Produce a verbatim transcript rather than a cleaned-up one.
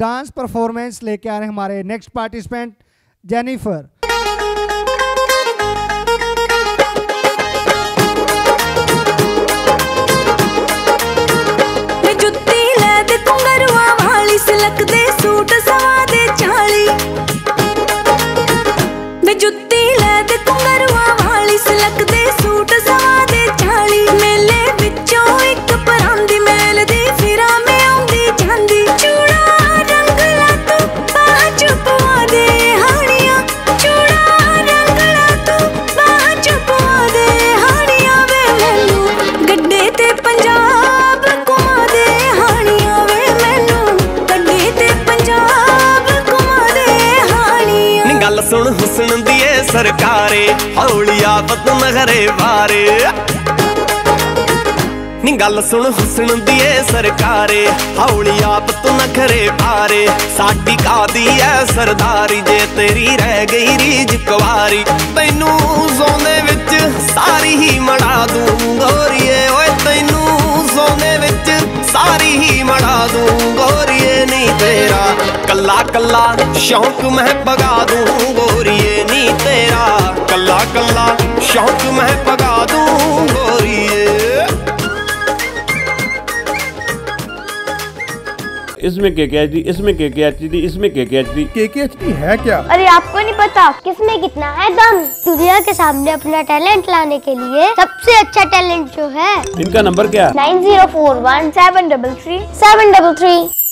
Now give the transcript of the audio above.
Dance performance लेके आ रहे हैं हमारे नेक्स्ट पार्टिसिपेंट जेनिफर। मैं जुत्ती ले दे कुंगरुआ वाली सिलक दे सूट सवा दे चाली। मैं जुत्ती ले दे कुंगरुआ वाली सिलक दे सूट सवा दे चाली। मेले विचों एक परांदी मेल दी फिरा में आउंदी जांदी। चूड़ा रंग ला तू बाह चुपवा दे हाड़ियां। चूड़ा रंग ला तू बाह चुपवा दे हाड़ियां। वे मैनू गड्डे ते पंजाब घुमा दे हाड़ियां। वे मैनू गड्डे ते पंजाब घुमा दे हाड़ियां। नी गल सुन हुस्न दी ए सरकारे हौली आपत नखरे बारे। नी गल सुन हुस्न दी ए सरकारे हौली आपत नखरे बारे। साडी कादी ऐ सरदारी जे तेरी रह गई रीज कुवारी। तैनू सोने विच सारी ही मड़ा दूं गोरीए। ओए तैनू सोने विच सारी ही मड़ा दूं गोरीए। नी तेरा कल्ला कल्ला शौक मैं पगा दूं गोरीए। नी तेरा कल्ला कल्ला शौक मैं पगा दूं गोरीए। इसमें के के एच डी, इसमें के के एच डी, इसमें के के एच डी। के के एच डी है क्या? अरे आपको नहीं पता किसमें कितना है दम। दुनिया के सामने अपना टैलेंट लाने के लिए सबसे अच्छा टैलेंट जो है। इनका नंबर क्या? Nine zero four one seven double three seven double three.